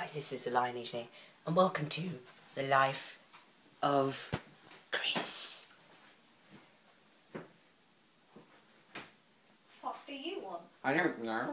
guys, this is the Lineage here, and welcome to the life of Chris. What do you want? I don't know.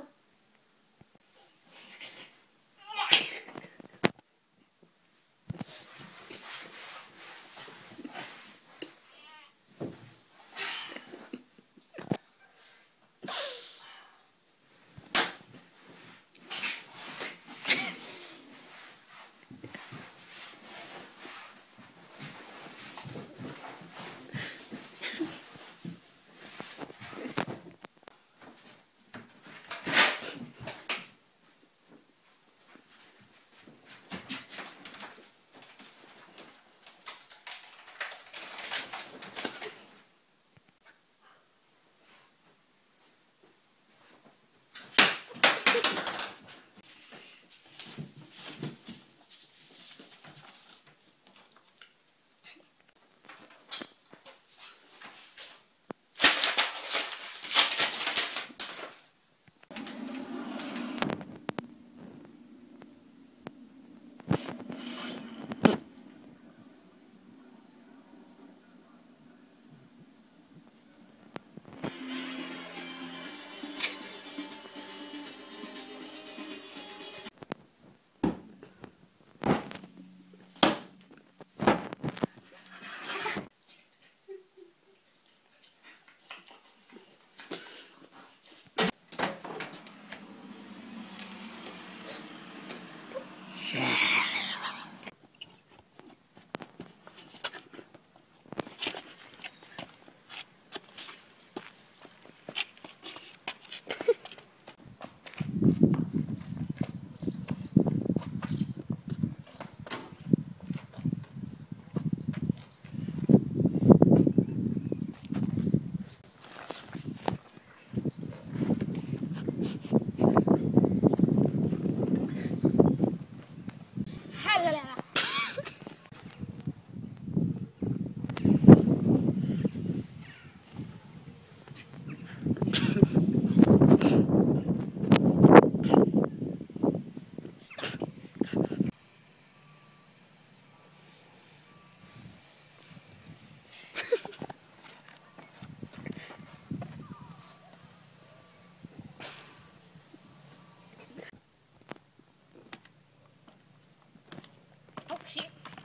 Oh shit.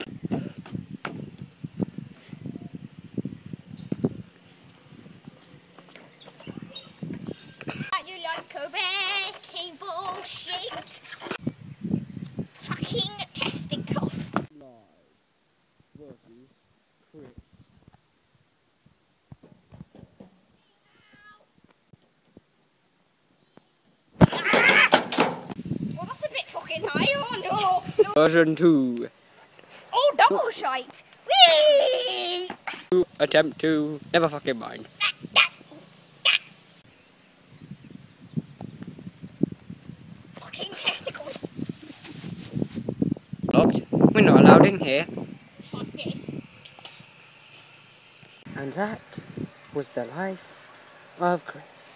You like a wrecking bullshit. Fucking testicles. Live versus Chris. Well, that's a bit fucking high. Oh no. Version 2. Oh, double shite. Whee! Attempt to never fucking mind. Fucking testicles. Locked. We're not allowed in here. Fuck this. And that was the life of Chris.